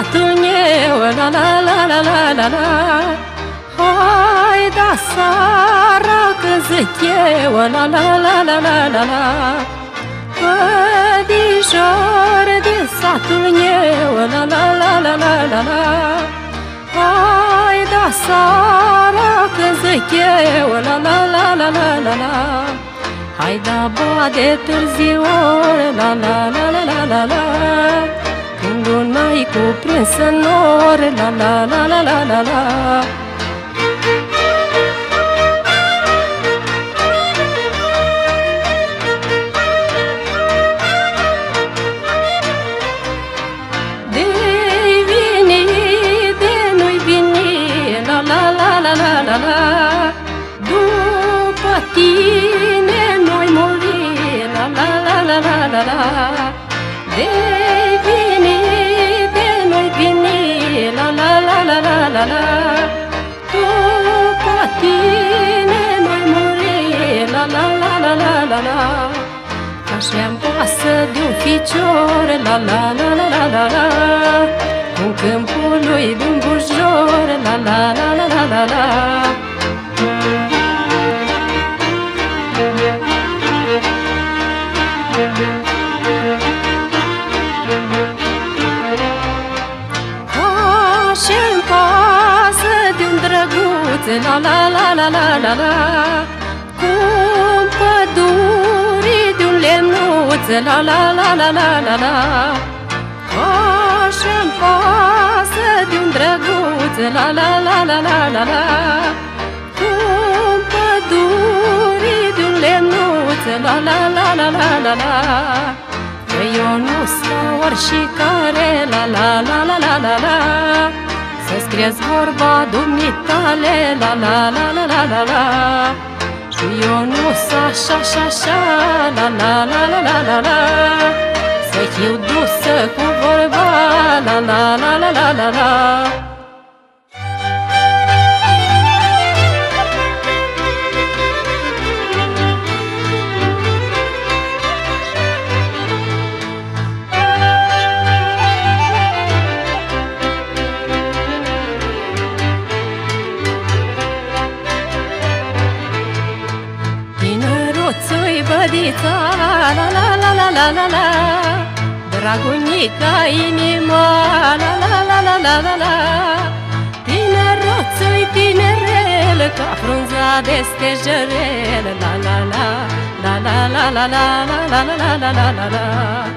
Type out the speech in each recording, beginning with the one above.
satul meu, la la la la la la la. Hai da seara când zic eu, la la la la la la la. Pădișor din satul meu, la la la la la la la. Hai da seara când zic eu, la la la la la la la. Hai da bade târziu, la la la la la la la. Când luna-i cuprins în nor, la la la la la la la. De-i vini, de nu-i vini, la la la la la la la. După tine noi muri, la la la la la la la. De-i vini, de nu-i vini, la la la la la la la. După tine noi muri, la la la la la la la. Așa-mi pasă de-un ficior, la la la la la la la. În câmpul lui de-un bujor, la la la la la la la. Așa-mi pasă de-un drăguț, la la la la la la la. Cum pădurii de-un lemnuț, la la la la la la la. Așa-mi pasă de-un drăguț, la la la la la la la. Cum pădurii de-un lemnuț, la la la la la la la. Că eu nu stau oricare, la la la la la la la. Să-ți crezi vorba dumitale, la la la la la la la. Și eu nu s-a așa și așa, la la la la la la la. Să fiu dusă cu vorba, la la la la la la la. Bădița, la la la la la la la. Dragunica inima, la la la la la la la. Tineroț-i tinerel, ca frunza de stejerel, la la la la la la la la la la la la la la la.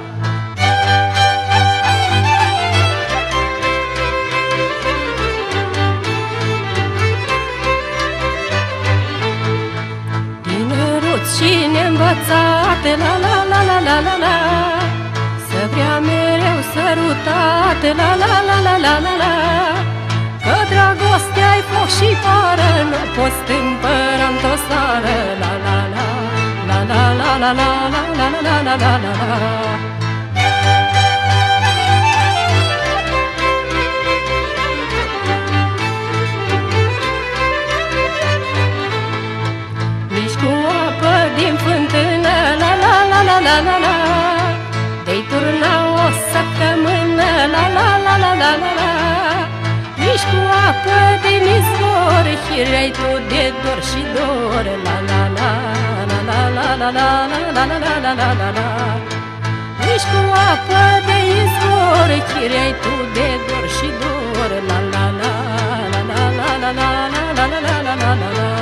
Și neînvățate, la la la la la la la. Să vrea mereu sărutate, la la la la la la la. Că dragostea-i foc și pară, nu poți tâmpăra într-o sară, la la la la la la la la la la la la la la. Din fântână, la la la la la la la. De-i turna o săptămână, la la la la la la la. Nici cu apă din izvor, hirei tu de dor și dor, la la la la la la la la la la la la la la la. Nici cu apă de izvor, hirei tu de dor și dor, la la la la la la la la la la la la la la la.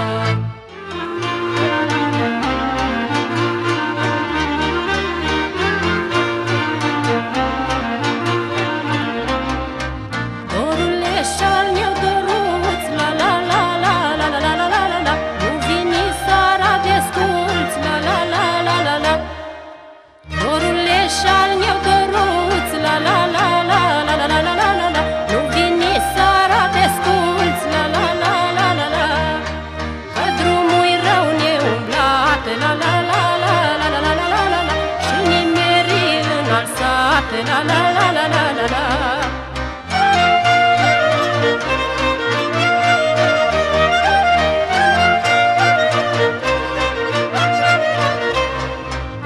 La la la la la la la.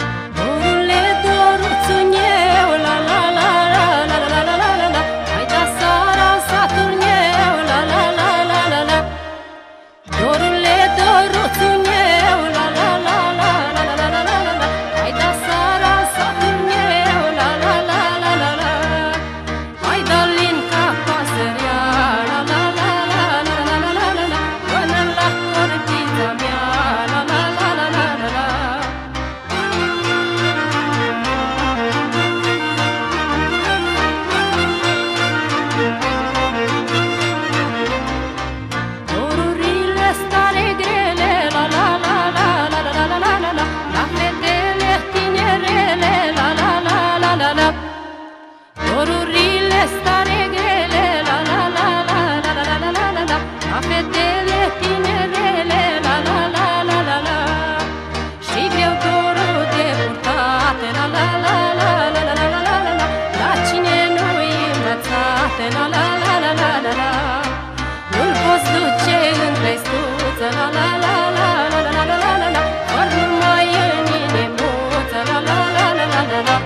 Dorule, doruțul meu, la la la la la la la la la la. Hai da la la la la la la la la la. La cine nu-i învățat, la la la la la la la. Nu-l poți duce în crestuță, la la la la la la la la la la. Ori numai în inimuță, la la la la la la la.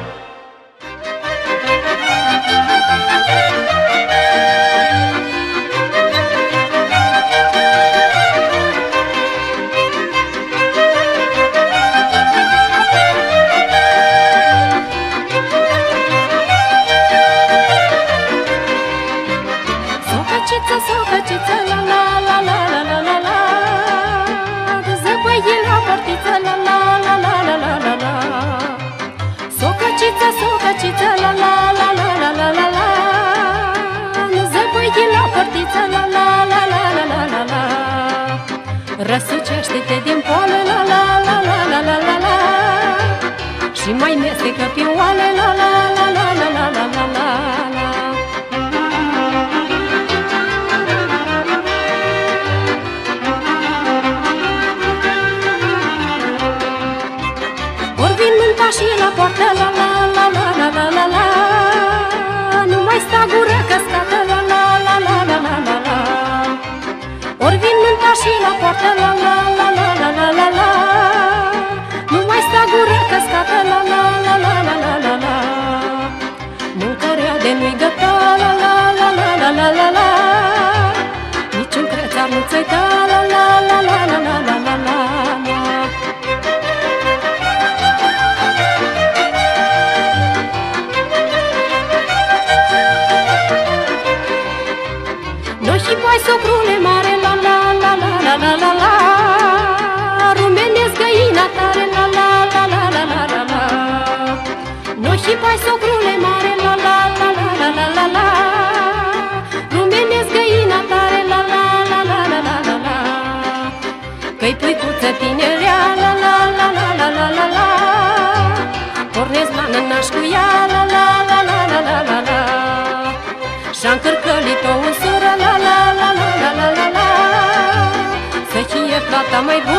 Socăciță, la la la la la la la la. Zăbăie la portiță, la la la la la la la la. Socăciță, la la la la la la la la. Zăbăie la portiță, la la la la la la la la. Răsucește-te din poală, la la la la la la la la. Și mai mestecă pe oale, la la la la la la la la la. Și la poartă, la la la la la la la la. Nu mai sta gură căscată, la la la la la la la la. Ori vin mânta și la poartă, la la la la la la la la. Nu mai sta gură căscată, la la la la la la la la. Mâncarea de nu-i găta, la la la la la la la la. Niciun crețar nu ți-ai da, la la la la la la la la la. Și mai socrule mare, la la la la la la la la. Rumenesc găina tare, la la la la la la la la. Noi și mai socrule mare, la la la la la la la la. Rumenesc găina tare, la la la la la la la la. Că-i puicuță tinerea, la la la la la la la la. Pornesc la nănaș cu ea, la la la la la la la la. Și-a încărcălit-o în sură, la la la la la la la la. Să fie plata mai bună.